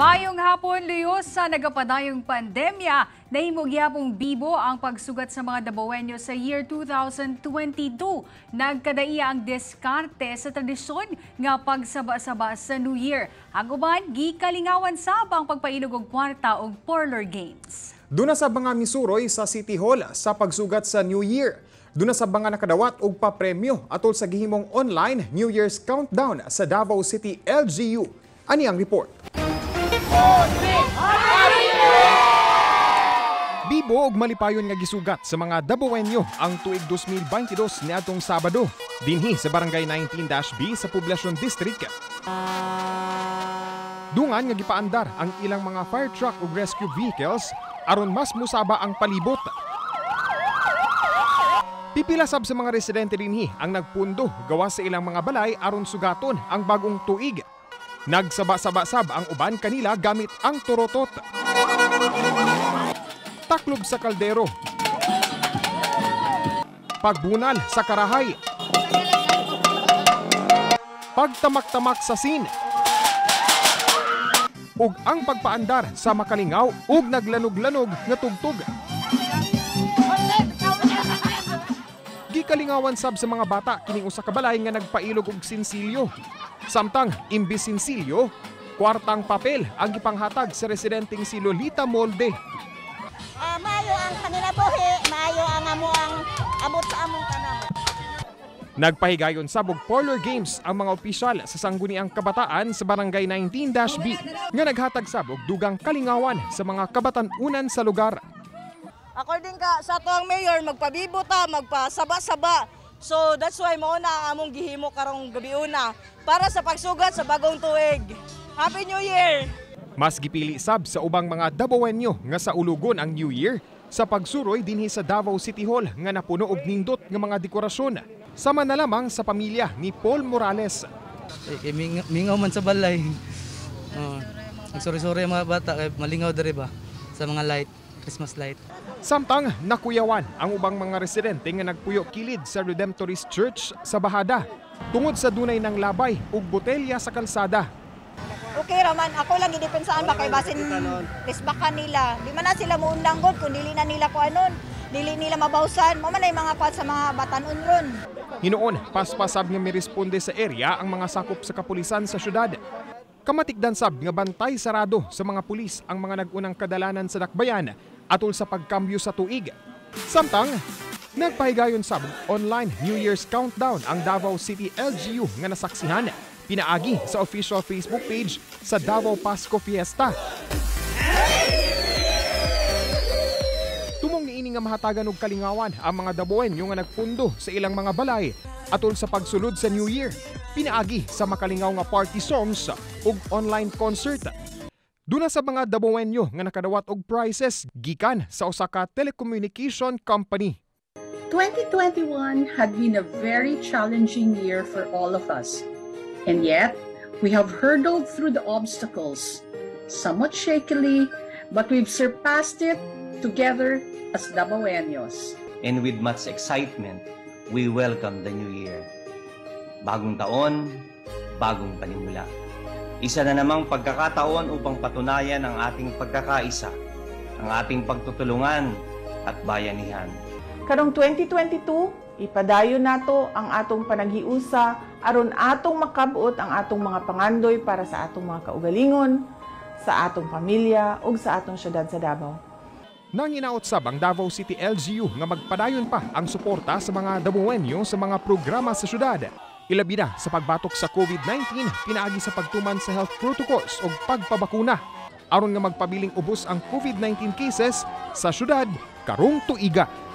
Mayong hapon, Luyos, sa nagapadayong pandemya, nahimugyapong bibo ang pagsugat sa mga Dabawenyo sa year 2022. Nagkadaiya ang diskarte sa tradisyon nga pagsaba-saba sa New Year. Ang uban, gikalingawan sab ang pagpainog og kwarta og parlor games. Duna sa mga misuroy sa City Hall sa pagsugat sa New Year. Duna sa mga nakadawat og papremyo atol sa gihimong online New Year's countdown sa Davao City LGU. Ani ang report. Bibo og malipayon nga gisugat sa mga Dabawenyo ang tuig 2022 niadtong Sabado dinhi sa Barangay 19-B sa Poblacion District. Dungan nga gipaandar ang ilang mga fire truck ug rescue vehicles aron mas musaba ang palibot. Pipila sab sa mga residente dinhi ang nagpundo gawas sa ilang mga balay aron sugaton ang bagong tuig. Nagsaba-saba-sab ang uban kanila gamit ang turotot. Taklob sa kaldero. Pagbunal sa karahay. Pagtamak-tamak sa sin. Ug ang pagpaandar sa makalingaw ug naglanog-lanog nga tugtog. Gikalingawan sab sa mga bata kining usa ka balay nga nagpailog og sinsilyo. Samtang imbis sinsilyo, kwartang papel ang gipanghatag sa residenteng si Lolita Molde. Maayo ang kanila buhi, maayo ang amuang abot sa among tanan. Nagpahigayon sabog parlor games ang mga opisyal sa sangguniang kabataan sa Barangay 19-B nga naghatag sabog dugang kalingawan sa mga kabatan-unan sa lugar. According ka sa tuang mayor, magpabibo ta, magpasaba-saba. So that's why mao na among gihimo karong gabi una para sa pagsugat sa bagong tuig. Happy New Year! Mas gipili sab sa ubang mga Dabawenyo nga sa ulugon ang New Year sa pagsuroy dinhi sa Davao City Hall nga napuno og nindot nga mga dekorasyon. Sama na lamang sa pamilya ni Paul Morales. Mingaw man sa balay. Nagsuri-suri ang mga bata kay malingaw diri ba sa mga light, Christmas light. Samtang nakuyawan ang ubang mga residente nga nagpuyo kilid sa Redemptorist Church sa Bahada tungod sa dunay ng labay ug botelya sa kalsada. Okay raman, ako lang idepensaan ba kay basin lisbakan nila. Di man na sila muundang god kung dili na nila ko anon, dili nila mabawsan. Mo man ay mga kwat sa mga batan-on ron. Hinoon, paspasab nga miresponde sa area ang mga sakop sa kapulisan sa syudad. Kamatikdan sab nga bantay sarado sa mga pulis ang mga nag-unang kadalanan sa dakbayan atol sa pagkambyo sa tuig. Samtang, nagpahigayon sab online New Year's countdown ang Davao City LGU nga nasaksihan pinaagi sa official Facebook page sa Davao Pasko Fiesta. Tumong niini nga mahatagan og kalingawan ang mga Dabawenyo nga nagpundo sa ilang mga balay atol sa pagsulod sa New Year. Pinaagi sa makalingaw nga party songs ug online concert. Duna sa mga Dabawenyo nga nakadawat og prizes gikan sa usa ka telecommunication company. 2021 had been a very challenging year for all of us. And yet, we have hurdled through the obstacles, somewhat shakily, but we've surpassed it together as Dabawenyos. And with much excitement, we welcome the new year. Bagong taon, bagong panimula. Isa na namang pagkakataon upang patunayan ang ating pagkakaisa, ang ating pagtutulungan at bayanihan. Karong 2022, ipadayon nato ang atong panaghiusa aron atong makabuot ang atong mga pangandoy para sa atong mga kaugalingon, sa atong pamilya ug sa atong syudad sa Davao. Nanginaot sab ang Davao City LGU nga magpadayon pa ang suporta sa mga Dabawenyo sa mga programa sa syudad. Ilabi na sa pagbatok sa COVID-19, pinaagi sa pagtuman sa health protocols o pagpabakuna. Aron nga magpabiling ubos ang COVID-19 cases sa syudad karong tuiga.